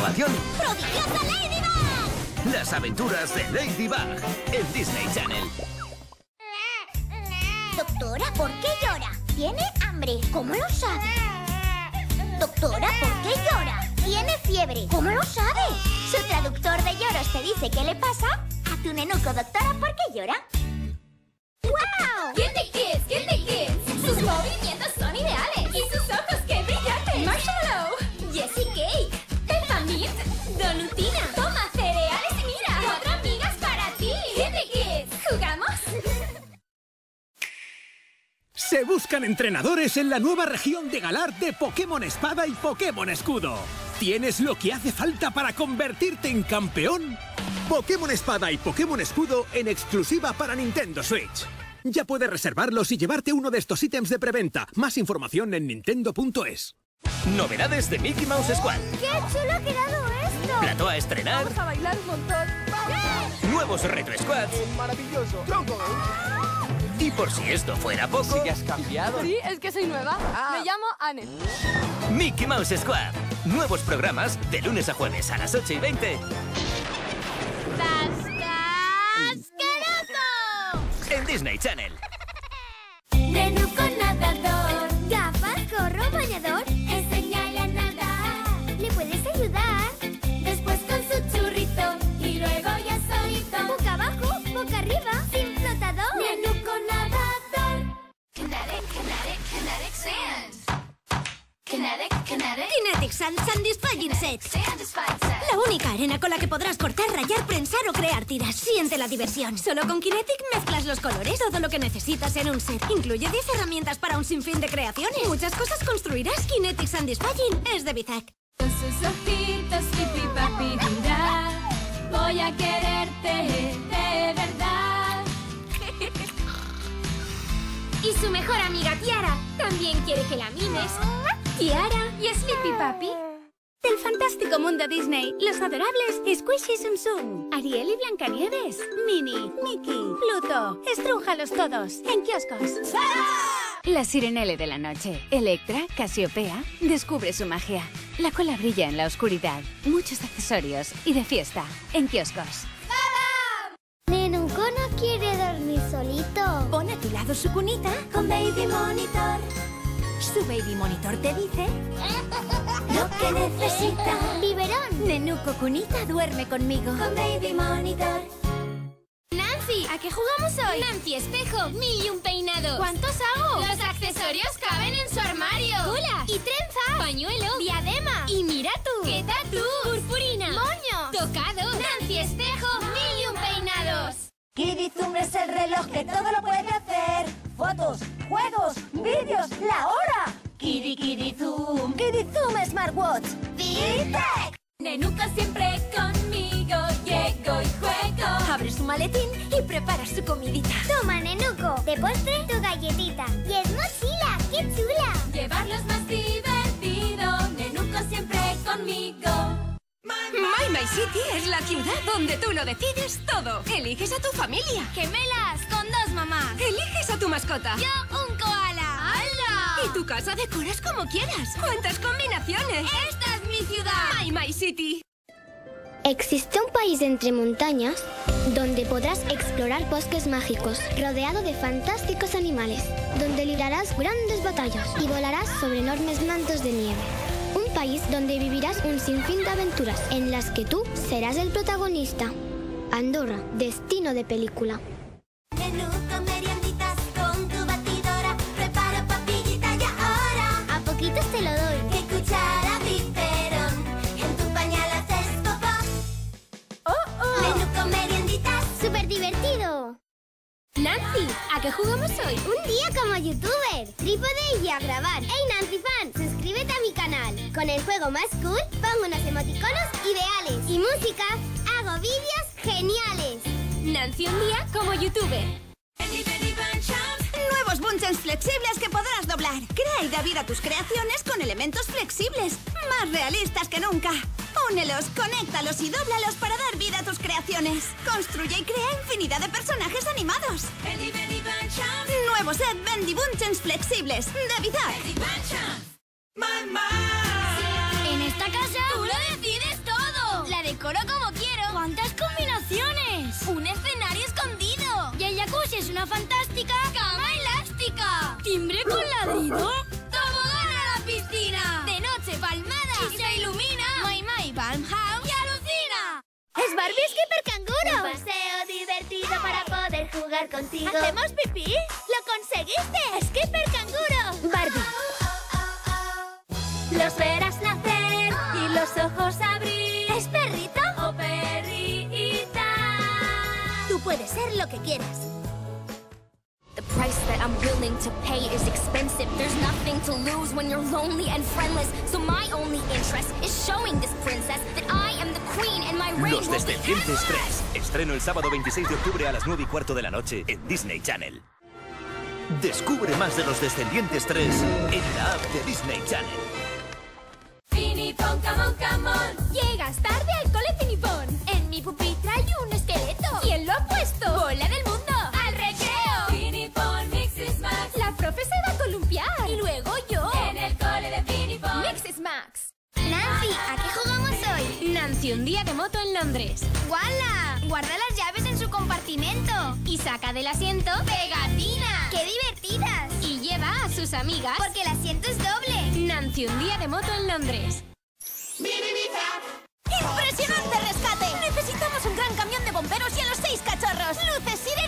innovación. ¡Prodigiosa Ladybug! Las aventuras de Ladybug en Disney Channel. Doctora, ¿por qué llora? ¿Tiene hambre? ¿Cómo lo sabe? Doctora, ¿por qué llora? ¿Tiene fiebre? ¿Cómo lo sabe? Su traductor de lloros te dice qué le pasa a tu nenuco, doctora, ¿por qué llora? ¡Wow! ¡Kitty Kids! ¡Kitty Kids! Sus movimientos son ideales. ¡Y sus ojos qué brillantes! ¡Marshmallow! ¡Jessie Cake! ¡Peppa Mint! ¡Dolutina! ¡Toma cereales y mira! ¡4 amigas para ti! ¡Kitty Kids! ¿Jugamos? Se buscan entrenadores en la nueva región de Galar de Pokémon Espada y Pokémon Escudo. ¿Tienes lo que hace falta para convertirte en campeón? Pokémon Espada y Pokémon Escudo en exclusiva para Nintendo Switch. Ya puedes reservarlos y llevarte uno de estos ítems de preventa. Más información en nintendo.es. Novedades de Mickey Mouse Squad. ¡Qué chulo ha quedado esto! Plató a estrenar. Vamos a bailar un montón. Nuevos Retro Squads. ¡Maravilloso! ¡Tronco! Y por si esto fuera poco, ¿Sí que has cambiado? Sí, es que soy nueva. Me llamo Anne. Mickey Mouse Squad. Nuevos programas de lunes a jueves a las 8:20 ¡Asqueroso! en Disney Channel. Nenuco nadador. Gafas, gorro, bañador. Enséñale a nadar. ¿Le puedes ayudar? Después con su churrito. Y luego ya solito. Boca abajo, boca arriba, sin flotador. Nenuco nadador. Kinetic Sand. Kinetic Sand Satisfying Set. La única arena con la que podrás cortar, rayar, prensar o crear tiras. Siente la diversión. Solo con Kinetic mezclas los colores. Todo lo que necesitas en un set. Incluye 10 herramientas para un sinfín de creaciones. Muchas cosas construirás. Kinetic Satisfying es de Bizac. Con sus ojitos, pipi papi dirá: voy a quererte de verdad. Y su mejor amiga Tiara también quiere que la mimes. Tiara ¿Y Sleepy Papi? del fantástico mundo Disney. Los adorables Squishy y Tsum Tsum, Ariel y Blancanieves, Minnie, Mickey, Pluto. Estrújalos todos en kioscos. La Sirenele de la noche. Electra, Casiopea, descubre su magia. La cola brilla en la oscuridad. Muchos accesorios y de fiesta en kioscos. Nenuco no quiere dormir solito. Pon a tu lado su cunita Con Baby Monitor. Su baby monitor te dice: Lo que necesita. Biberón. Nenuco cunita, duerme conmigo. Con Baby Monitor. Nancy, ¿a qué jugamos hoy? Nancy Espejo, 1001 peinados. ¿Cuántos hago? Los accesorios caben en su armario. Cola y trenza, pañuelo, diadema. Y mira tú, ¿qué tatú? Purpurina, moño, tocado. Nancy Espejo, 1001 peinados. Kiddy Zoom es el reloj que todo lo puede hacer. Fotos, juegos, vídeos, la hora. Kiddy Zoom. Kiddy Zoom Smartwatch. ¡Big! Nenuco siempre conmigo. Llego y juego. Abre su maletín y prepara su comidita. Toma, Nenuco. De postre, tu galletita. Y es mochila, qué chula. Llevarlo es más divertido. Nenuco siempre conmigo. My City es la ciudad donde tú lo decides todo. Eliges a tu familia. Gemelas, con 2 mamás. Eliges a tu mascota. Yo, un koala. ¡Hala! Y tu casa decoras como quieras. ¿Cuántas combinaciones? ¡Esta es mi ciudad! My City. Existe un país entre montañas donde podrás explorar bosques mágicos, rodeado de fantásticos animales, donde librarás grandes batallas y volarás sobre enormes mantos de nieve. Un país donde vivirás un sinfín de aventuras en las que tú serás el protagonista. Andorra, destino de película. Nenuco merienditas con tu batidora. Prepara papillita ya ahora. A poquitos te lo doy. ¿Qué cuchara biberón? En tu pañal haces popó. Nenuco merienditas. ¡Súper divertido! Nancy, ¿a qué jugamos hoy? Un día como youtuber, trípode y a grabar. ¡Hey Nancy fan! Suscríbete a mi canal. Con el juego más cool, pongo unos emoticonos ideales. Y música, hago vídeos geniales. Nancy un día como youtuber. Nuevos bunchens flexibles que podrás doblar. Crea y da vida a tus creaciones con elementos flexibles, más realistas que nunca. Únelos, conéctalos y dóblalos para dar vida a tus creaciones. Construye y crea infinidad de personajes animados. Nuevo set Bendy Bunchens flexibles de Bizac. En esta casa, tú lo decides todo. decoro como quiero. ¡Cuántas combinaciones! ¡Un escenario escondido! Y el jacuzzi es una fantástica cama elástica. ¿Timbre con ladrido? ¡Tobogán a la piscina! De noche palmada y se ilumina. My Balmhouse y alucina. ¡Es Barbie Skipper Canguro! Un paseo divertido para poder jugar contigo. ¿Hacemos pipí? ¡Lo conseguiste! ¡Skipper Canguro! Barbie. Los verás nacer y los ojos abrir. ¿Es perrito? O perrita. Tú puedes ser lo que quieras. The price that I'm willing to pay is expensive. There's nothing to lose when you're lonely and friendless. So my only interest is showing this princess that I am the queen and my reign Los will be Descendientes endless. 3. Estreno el sábado 26 de octubre a las 9:15 de la noche en Disney Channel. Descubre más de Los Descendientes 3 en la app de Disney Channel. Finipón, come on. Llegas tarde al cole Finipón. En mi pupitre hay un esqueleto. ¿Quién lo ha puesto? ¡Bola del mundo! ¡Al recreo! Finipón, Mixes Max. La profe se va a columpiar. Y luego yo. En el cole de Finipón. Mixes Max. Nancy, ¿a qué jugamos hoy? Nancy, un día de moto en Londres. ¡Guala! Guarda las llaves en su compartimento. Y saca del asiento pegatina. ¡Qué divertidas! Y lleva a sus amigas. Porque el asiento es doble. Nancy, un día de moto en Londres. ¡Impresionante rescate! Necesitamos un gran camión de bomberos y a los 6 cachorros. ¡Luces, sirenas!